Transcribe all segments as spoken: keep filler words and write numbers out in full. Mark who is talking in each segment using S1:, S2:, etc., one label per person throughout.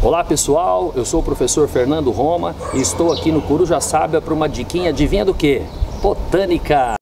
S1: Olá pessoal, eu sou o professor Fernando Roma e estou aqui no Corujaçaba para uma diquinha, adivinha do quê? Botânica!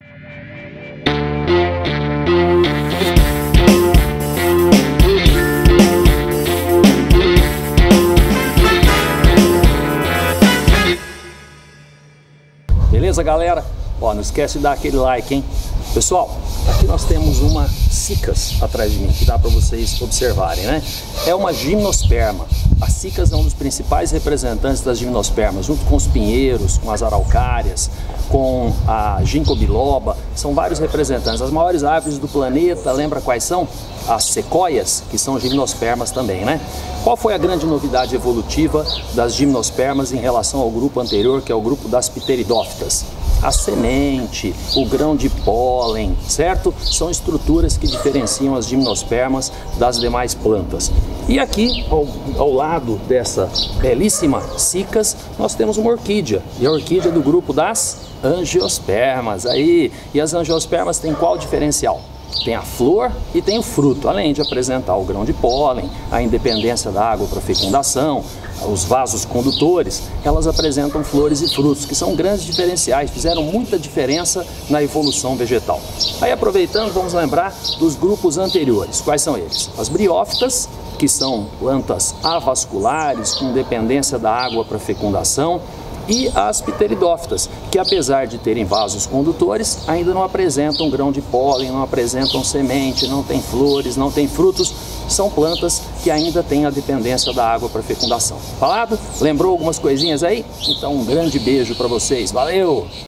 S1: Beleza, galera? Ó, não esquece de dar aquele like, hein? Pessoal, aqui nós temos uma cicas atrás de mim, que dá para vocês observarem, né? É uma gimnosperma. A cicas é um dos principais representantes das gimnospermas, junto com os pinheiros, com as araucárias, com a ginkgo biloba, são vários representantes. As maiores árvores do planeta, lembra quais são? As sequoias, que são gimnospermas também, né? Qual foi a grande novidade evolutiva das gimnospermas em relação ao grupo anterior, que é o grupo das pteridófitas? A semente, o grão de pólen, certo? São estruturas que diferenciam as gimnospermas das demais plantas. E aqui, ao, ao lado dessa belíssima cicas, nós temos uma orquídea. E a orquídea é do grupo das angiospermas. Aí, e as angiospermas têm qual diferencial? Tem a flor e tem o fruto, além de apresentar o grão de pólen, a independência da água para fecundação, os vasos condutores, elas apresentam flores e frutos, que são grandes diferenciais, fizeram muita diferença na evolução vegetal. Aí, aproveitando, vamos lembrar dos grupos anteriores. Quais são eles? As briófitas, que são plantas avasculares, com dependência da água para fecundação, e as pteridófitas, que apesar de terem vasos condutores, ainda não apresentam grão de pólen, não apresentam semente, não têm flores, não têm frutos, são plantas que ainda têm a dependência da água para fecundação. Falado? Lembrou algumas coisinhas aí? Então um grande beijo para vocês, valeu!